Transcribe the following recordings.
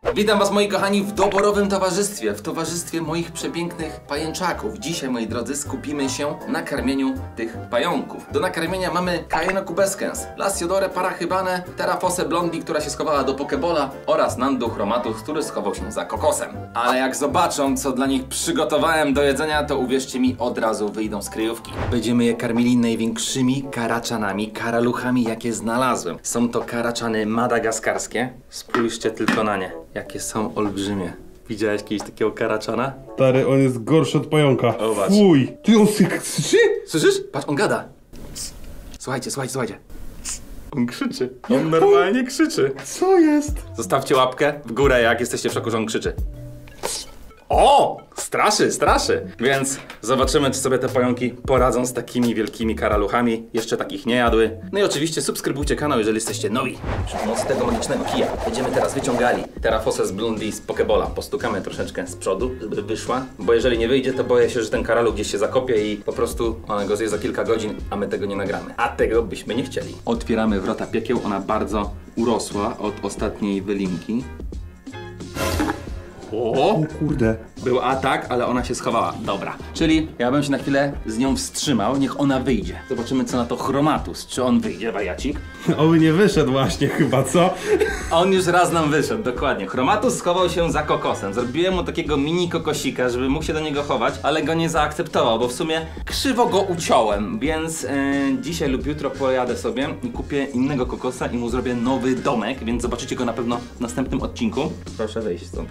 Witam was, moi kochani, w doborowym towarzystwie, w towarzystwie moich przepięknych pajęczaków. Dzisiaj, moi drodzy, skupimy się na karmieniu tych pająków. Do nakarmienia mamy Cayenno pubescens, Lasiodore parachybane, Theraphosae blondi, która się schowała do Pokebola, oraz Nhandu chromatus, który schował się za kokosem. Ale jak zobaczą, co dla nich przygotowałem do jedzenia, to uwierzcie mi, od razu wyjdą z kryjówki. Będziemy je karmili największymi karaczanami, karaluchami, jakie znalazłem. Są to karaczany madagaskarskie. Spójrzcie tylko na nie. Jakie są olbrzymie. Widziałeś kiedyś takiego karaczana? Stary, on jest gorszy od pająka. Zobacz. Fuj! Ty, on krzyczy? Słyszysz? Patrz, on gada. Słuchajcie. On krzyczy. On normalnie krzyczy. Co jest? Zostawcie łapkę w górę, jak jesteście w szoku, że on krzyczy. O! Straszy. Więc zobaczymy, czy sobie te pająki poradzą z takimi wielkimi karaluchami. Jeszcze takich nie jadły. No i oczywiście subskrybujcie kanał, jeżeli jesteście nowi. Przy pomocy tego magicznego kija będziemy teraz wyciągali Theraphosae blondi z Pokebola. Postukamy troszeczkę z przodu, żeby wyszła. Bo jeżeli nie wyjdzie, to boję się, że ten karaluch gdzieś się zakopie i po prostu ona go zje za kilka godzin, a my tego nie nagramy. A tego byśmy nie chcieli. Otwieramy wrota piekieł. Ona bardzo urosła od ostatniej wylinki. O kurde. Był atak, ale ona się schowała. Dobra. Czyli ja bym się na chwilę z nią wstrzymał. Niech ona wyjdzie. Zobaczymy, co na to chromatus. Czy on wyjdzie, wariacik? Oby nie wyszedł właśnie chyba, co? On już raz nam wyszedł, dokładnie. Chromatus schował się za kokosem. Zrobiłem mu takiego mini kokosika, żeby mógł się do niego chować, ale go nie zaakceptował, bo w sumie krzywo go uciąłem. Więc dzisiaj lub jutro pojadę sobie i kupię innego kokosa i mu zrobię nowy domek, więc zobaczycie go na pewno w następnym odcinku. Proszę wyjść stąd.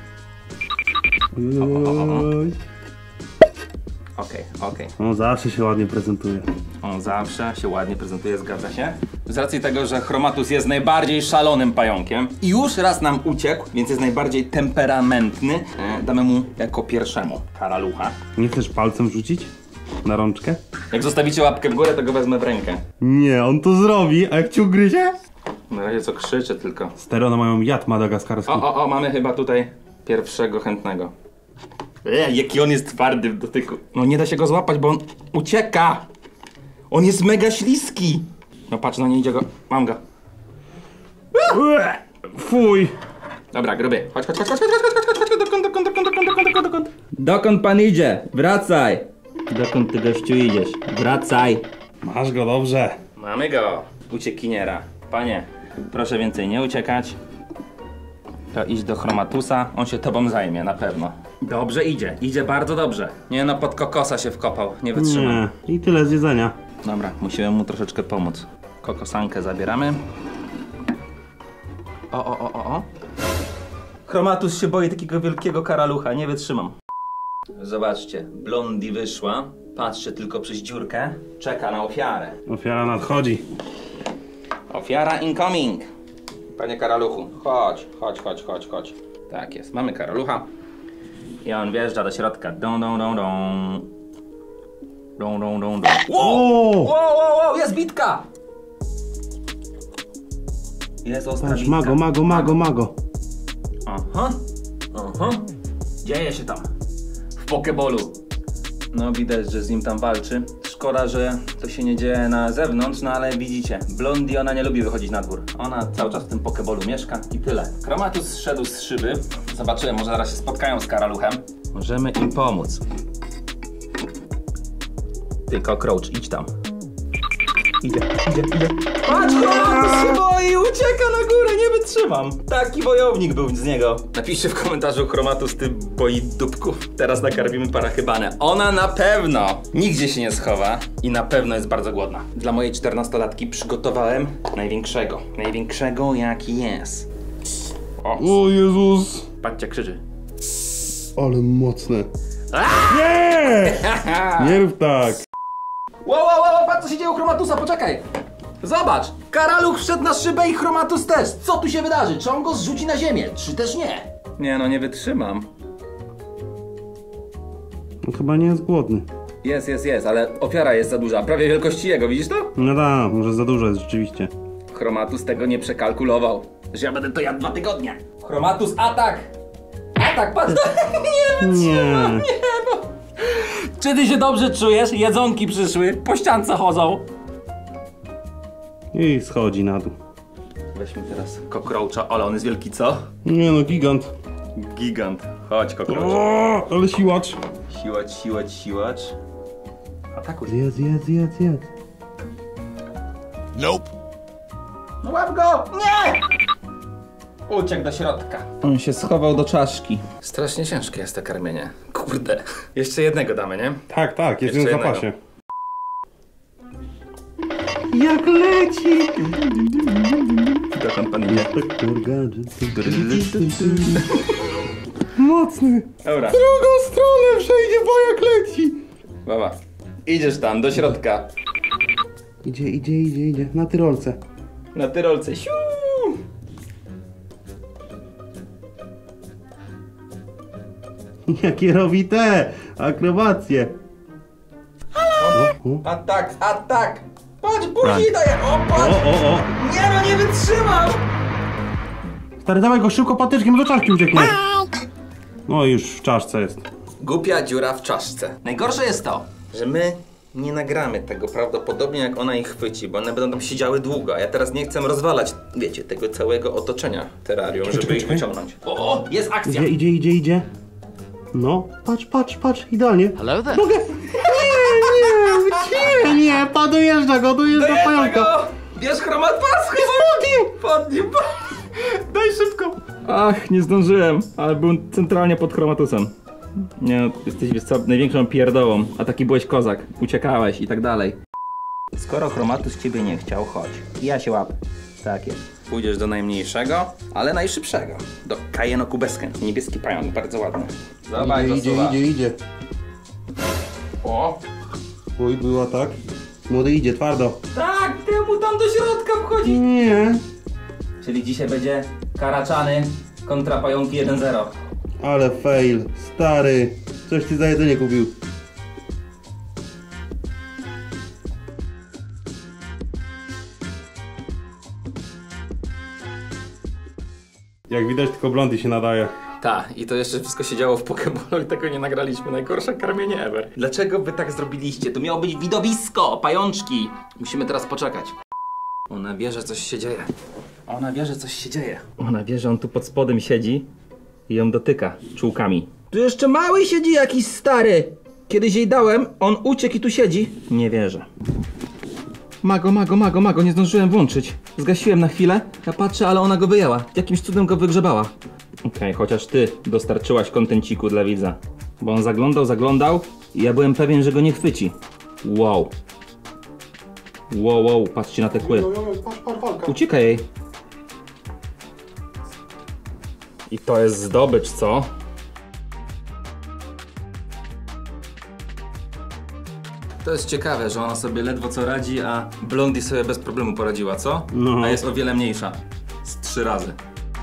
Okej. On zawsze się ładnie prezentuje. On zawsze się ładnie prezentuje, zgadza się. Z racji tego, że chromatus jest najbardziej szalonym pająkiem i już raz nam uciekł, więc jest najbardziej temperamentny, damy mu jako pierwszemu karalucha. Nie chcesz palcem rzucić? Na rączkę? Jak zostawicie łapkę w górę, to go wezmę w rękę. Nie, on to zrobi, a jak cię ugryzie? Na razie co krzyczy tylko. Stary, one mają jad madagaskarski. O, mamy chyba tutaj pierwszego chętnego. Jaki on jest twardy w dotyku. No nie da się go złapać, bo on ucieka. On jest mega śliski. No patrz, no nie idzie go. Mam go. Fuj. Dobra, gruby. Chodź. Dokąd? Dokąd pan idzie? Wracaj! Dokąd ty, gościu, idziesz? Wracaj! Masz go, dobrze. Mamy go. Uciekiniera. Panie, proszę więcej nie uciekać. To idź do chromatusa, on się tobą zajmie, na pewno. Dobrze idzie bardzo dobrze. Nie no, pod kokosa się wkopał, nie wytrzymam. Nie, i tyle z jedzenia. Dobra, musimy mu troszeczkę pomóc. Kokosankę zabieramy. O. Chromatus się boi takiego wielkiego karalucha, nie wytrzymam. Zobaczcie, blondi wyszła. Patrzy tylko przez dziurkę. Czeka na ofiarę. Ofiara nadchodzi. Ofiara incoming. Panie karaluchu, chodź. Tak jest, mamy karalucha. I on wjeżdża do środka. Wow, jest bitka! Jest ostra Patrz, bitka. mago. Aha. Dzieje się tam. W Pokebolu. No widać, że z nim tam walczy. Szkoda, że to się nie dzieje na zewnątrz, no ale widzicie, blondi ona nie lubi wychodzić na dwór. Ona cały czas w tym Pokebolu mieszka i tyle. Chromatus zszedł z szyby. Zobaczymy, może zaraz się spotkają z karaluchem. Możemy im pomóc. Tylko Crouch, idź tam. Idzie. Patrz, Chromatus się boi, ucieka na górę, nie wytrzymam. Taki wojownik był z niego. Napiszcie w komentarzu, Chromatus, ty boi dupków. Teraz nakarmimy parachybane. Ona na pewno nigdzie się nie schowa i na pewno jest bardzo głodna. Dla mojej 14-latki przygotowałem największego jaki jest. O Jezus. Patrzcie, krzyczy. Ale mocne. Nie! Nie rób tak. Wow, patrz co się dzieje u Chromatusa, poczekaj! Zobacz! Karaluch wszedł na szybę i Chromatus też! Co tu się wydarzy? Czy on go zrzuci na ziemię? Czy też nie? Nie no, nie wytrzymam. On chyba nie jest głodny. Jest, ale ofiara jest za duża. Prawie wielkości jego, widzisz to? No tak, może za dużo jest rzeczywiście. Chromatus tego nie przekalkulował. Że ja będę to jadł 2 tygodnie. Chromatus, atak! Atak, patrz! Nie wytrzymam, nie no! Czy ty się dobrze czujesz? Jedzonki przyszły, po ściance chodzą. I schodzi na dół. Weźmy teraz cockroacha, ale on jest wielki, co? Nie no, gigant. Gigant. Chodź, cockroach. O, ale siłacz. Siłacz. Atakuj. Zjedz. Nope. No łap go! Nie! Uciekł do środka. On się schował do czaszki. Strasznie ciężkie jest to karmienie. Kurde. Jeszcze jednego damy, nie? Tak, jest Jeszcze w zapasie. jednego. Jak leci! Dokąd pan idzie? Mocny! Dobra. Drugą stronę przejdzie, bo jak leci! Baba. Idziesz tam, do środka. Idzie. Na tyrolce. Na tyrolce. Siu! Jakie robi te akrobacje. Atak! Patrz, buzi daje! O, patrz! O. Nie no, nie wytrzymał! Stary, dawaj go szybko patyczkiem, do czaszki ucieknie. No już w czaszce jest. Głupia dziura w czaszce. Najgorsze jest to, że my nie nagramy tego prawdopodobnie jak ona ich chwyci, bo one będą tam siedziały długo, a ja teraz nie chcę rozwalać, wiecie, tego całego otoczenia terrarium, żeby ich wyciągnąć. O, jest akcja! Idzie. No, patrz, idealnie. Hello there. Mogę! Nie, dojeżdża go pająka. Bierz chromat pas, pod nim. Daj szybko. Ach, nie zdążyłem, ale byłem centralnie pod chromatusem. Nie no, jesteś wiesz co, największą pierdołą, a taki byłeś kozak, uciekałeś i tak dalej. Skoro chromatus ciebie nie chciał, chodź. Ja się łapę. Tak jest. Pójdziesz do najmniejszego, ale najszybszego. Do Cayenocubescens. Niebieski pająk, bardzo ładny. Zobacz, Idzie. O! Oj, była tak. Młody idzie, twardo. Tak, temu tam do środka wchodzi. Nie. Czyli dzisiaj będzie karaczany kontra pająki 1-0. Ale fail. Stary. Coś ty za jedzenie kupił. Jak widać, tylko Blondie się nadaje. Tak, i to jeszcze wszystko się działo w Pokebolu i tego nie nagraliśmy. Najgorsze karmienie ever. Dlaczego wy tak zrobiliście? To miało być widowisko, pajączki. Musimy teraz poczekać. Ona wie, że coś się dzieje. Ona wie, że on tu pod spodem siedzi i ją dotyka czułkami. Tu jeszcze mały siedzi jakiś stary. Kiedyś jej dałem, on uciekł i tu siedzi. Nie wierzę. Mago, nie zdążyłem włączyć. Zgasiłem na chwilę, ja patrzę, ale ona go wyjęła. Jakimś cudem go wygrzebała. Okej, chociaż ty dostarczyłaś kontenciku dla widza. Bo on zaglądał i ja byłem pewien, że go nie chwyci. Wow, patrzcie na te kły. Ucieka jej. I to jest zdobycz, co? To jest ciekawe, że ona sobie ledwo co radzi, a Blondie sobie bez problemu poradziła, co? No. A jest o wiele mniejsza. Z 3 razy.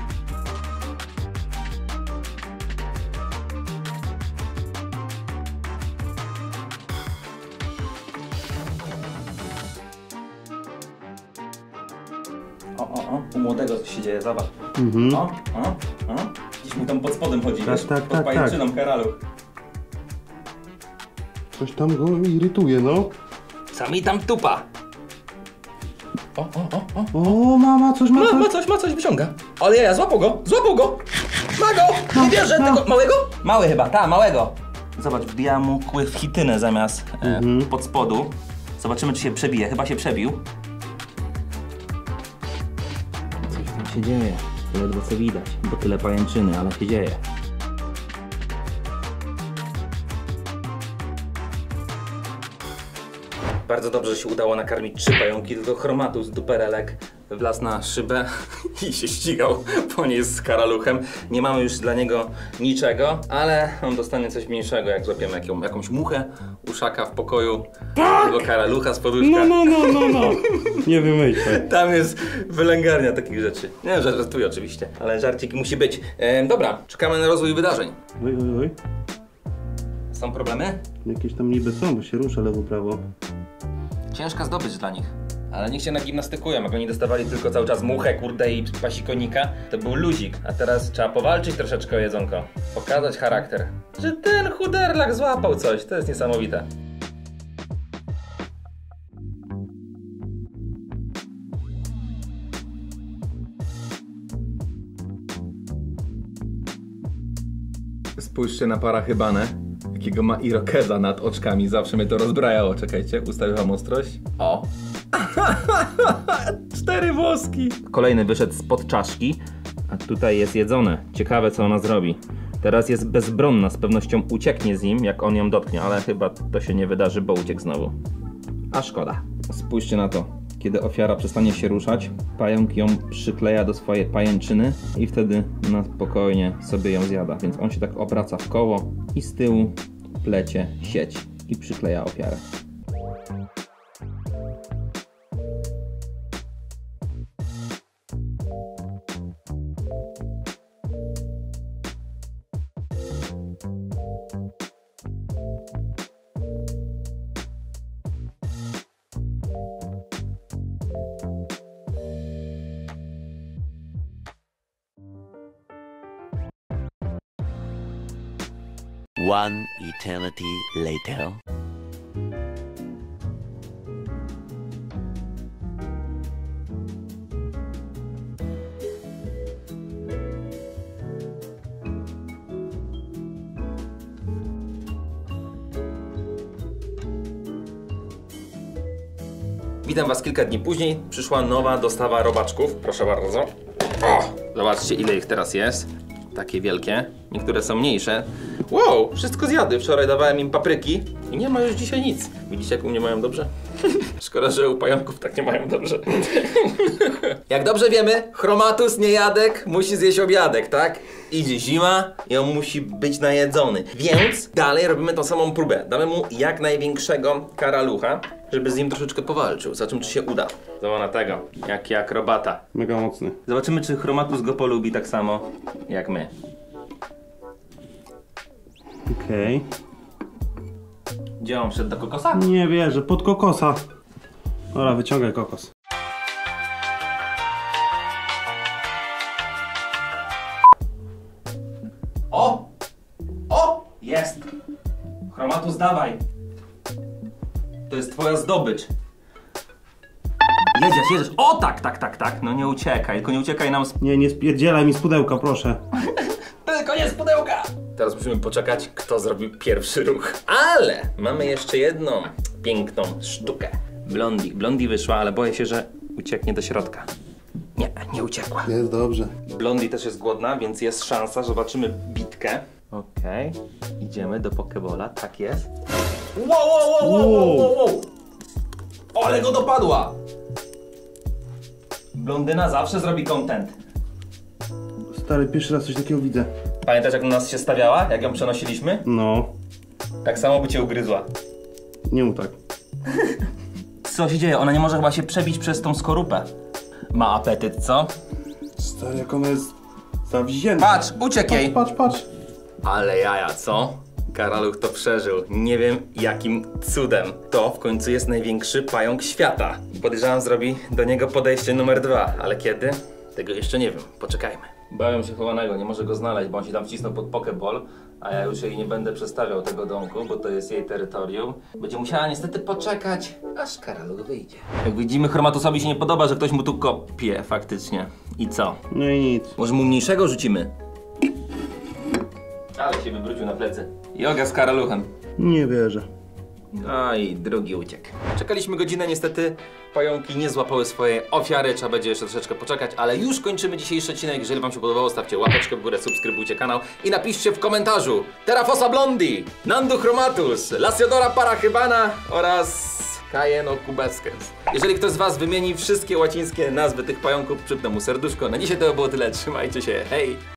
O, u młodego coś się dzieje, zobacz. O. Gdzieś mu tam pod spodem chodzi, wiesz? Pod pajęczyną karalu. Coś tam go irytuje, no. Sami tam tupa. O, mama, coś ma. Ma coś, wyciąga. Ale ja, złapał go! Ma go! Nie bierze tego małego? Mały chyba, małego. Zobacz, wbija mu kły w chitynę zamiast pod spodu. Zobaczymy, czy się przebije. Chyba się przebił. Coś tam się dzieje. Ledwo co widać, bo tyle pajęczyny, ale się dzieje. Bardzo dobrze, że się udało nakarmić 3 pająki, tylko chromatus duperelek wlazł na szybę i się ścigał po niej z karaluchem. Nie mamy już dla niego niczego, ale on dostanie coś mniejszego, jak złapiemy jakąś muchę, uszaka w pokoju, albo karalucha z poduszka. No. Nie wymyślę. Tam jest wylęgarnia takich rzeczy. Nie, żartuję oczywiście, ale żarcik musi być. Dobra, czekamy na rozwój wydarzeń. Oj. Są problemy? Jakieś tam niby są, bo się rusza lewo, prawo. Ciężka zdobycz dla nich. Ale niech się nagimnastykują, jak oni dostawali tylko cały czas muchę, kurde i pasikonika, to był luzik. A teraz trzeba powalczyć troszeczkę o jedzonko. Pokazać charakter. Że ten chuderlak złapał coś, to jest niesamowite. Spójrzcie na Parahybanę, jakiego ma irokeza nad oczkami. Zawsze mnie to rozbrajało. Czekajcie, ustawię wam ostrość. O! 4 włoski! Kolejny wyszedł spod czaszki, a tutaj jest jedzone. Ciekawe, co ona zrobi. Teraz jest bezbronna, z pewnością ucieknie z nim, jak on ją dotknie, ale chyba to się nie wydarzy, bo uciekł znowu. A szkoda. Spójrzcie na to. Kiedy ofiara przestanie się ruszać, pająk ją przykleja do swojej pajęczyny i wtedy na spokojnie sobie ją zjada. Więc on się tak obraca w koło i z tyłu plecie sieć i przykleja ofiarę. One eternity later. Witam was kilka dni później. Przyszła nowa dostawa robaczków. Proszę bardzo. O! Zobaczcie, ile ich teraz jest. Takie wielkie. Niektóre są mniejsze. Wow! Wszystko zjadły. Wczoraj dawałem im papryki i nie ma już dzisiaj nic. Widzicie, jak u mnie mają dobrze? Szkoda, że u pająków tak nie mają dobrze. Jak dobrze wiemy, Chromatus niejadek musi zjeść obiadek, tak? Idzie zima i on musi być najedzony. Więc dalej robimy tą samą próbę. Damy mu jak największego karalucha, żeby z nim troszeczkę powalczył. Zobaczymy, czy się uda. Zobacz na tego, jaki akrobata. Mega mocny. Zobaczymy, czy Chromatus go polubi tak samo jak my. Okej. Gdzie on wszedł do kokosa? Nie wierzę, pod kokosa. Dobra, wyciągaj kokos. O! O! Jest! Chromatus, dawaj! To jest twoja zdobycz. Jedziesz. O, tak. No nie uciekaj, tylko nie uciekaj nam z... Nie spierdzielaj mi z pudełka, proszę. Tylko nie z pudełka! Teraz musimy poczekać, kto zrobił pierwszy ruch. Ale mamy jeszcze jedną piękną sztukę. Blondie wyszła, ale boję się, że ucieknie do środka. Nie uciekła. Jest dobrze. Blondie też jest głodna, więc jest szansa, że zobaczymy bitkę. Okej. Idziemy do Pokebola, tak jest. Wow! Ale go dopadła! Blondyna zawsze zrobi content. Stary, pierwszy raz coś takiego widzę. Pamiętasz, jak u nas się stawiała, jak ją przenosiliśmy? No, Tak samo by cię ugryzła. nie mów tak. Co się dzieje? Ona nie może chyba się przebić przez tą skorupę. Ma apetyt, co? Stary, jak ona jest zawzięta. Patrz, uciekł jej! Patrz. Ale jaja, co? Karaluch to przeżył. Nie wiem jakim cudem. To w końcu jest największy pająk świata. Podejrzewam, zrobi do niego podejście numer 2. Ale kiedy? Tego jeszcze nie wiem. Poczekajmy. Bawią się chowanego, nie może go znaleźć, bo on się tam wcisnął pod Pokeball, a ja już jej nie będę przestawiał tego domku, bo to jest jej terytorium. Będzie musiała niestety poczekać, aż Karaluch wyjdzie. Jak widzimy, Chromatusowi się nie podoba, że ktoś mu tu kopie faktycznie. I co? No i nic. Może mu mniejszego rzucimy? Ale się wywrócił na plecy. Joga z Karaluchem. Nie wierzę. No i drugi uciekł. Czekaliśmy godzinę, niestety pająki nie złapały swojej ofiary, trzeba będzie jeszcze troszeczkę poczekać, ale już kończymy dzisiejszy odcinek. Jeżeli wam się podobało, stawcie łapeczkę w górę, subskrybujcie kanał i napiszcie w komentarzu Terrafosa Blondie, Nandu Chromatus, Lasiodora Parahybana oraz Cayenocubescens. Jeżeli ktoś z was wymieni wszystkie łacińskie nazwy tych pająków, przypnę mu serduszko. Na dzisiaj to było tyle, trzymajcie się, hej!